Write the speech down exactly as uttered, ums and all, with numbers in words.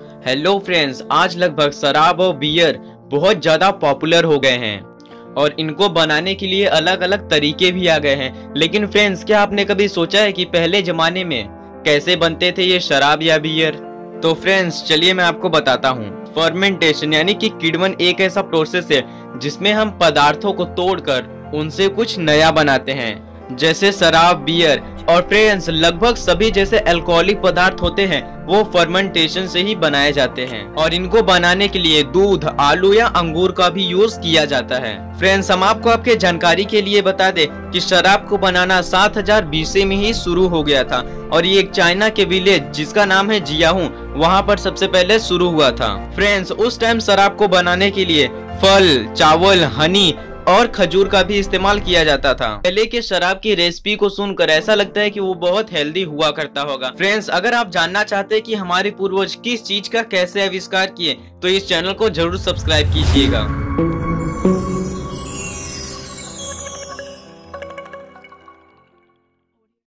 Hello friends, आज लगभग शराब और बियर बहुत ज़्यादा पॉपुलर हो गए हैं और इनको बनाने के लिए अलग अलग तरीके भी आ गए हैं। लेकिन फ्रेंड्स, क्या आपने कभी सोचा है कि पहले ज़माने में कैसे बनते थे ये शराब या बियर? तो फ्रेंड्स चलिए मैं आपको बताता हूँ। फर्मेंटेशन यानी कि किण्वन एक ऐसा प्रोसेस है जिसमें हम पदार्थों को तोड़कर उनसे कुछ नया बनाते हैं, जैसे शराब, बियर। और फ्रेंड्स, लगभग सभी जैसे अल्कोहलिक पदार्थ होते हैं वो फर्मेंटेशन से ही बनाए जाते हैं और इनको बनाने के लिए दूध, आलू या अंगूर का भी यूज किया जाता है। फ्रेंड्स, हम आपको आपके जानकारी के लिए बता दें कि शराब को बनाना सात हजार बीसी में ही शुरू हो गया था और ये एक चाइना के विलेज जिसका नाम है जियाहू, वहाँ पर सबसे पहले शुरू हुआ था। फ्रेंड्स, उस टाइम शराब को बनाने के लिए फल, चावल, हनी और खजूर का भी इस्तेमाल किया जाता था। पहले के शराब की रेसिपी को सुनकर ऐसा लगता है कि वो बहुत हेल्दी हुआ करता होगा। फ्रेंड्स, अगर आप जानना चाहते हैं कि हमारे पूर्वज किस चीज का कैसे आविष्कार किए तो इस चैनल को जरूर सब्सक्राइब कीजिएगा।